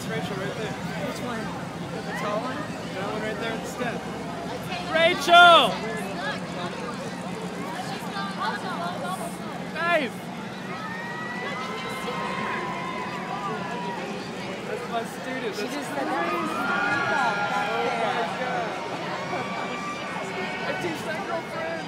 Rachel right there. Which one? The tall one? That one right there at the step. Rachel! Dave! That's my student. She That's just said that was back there. I teach that girlfriend.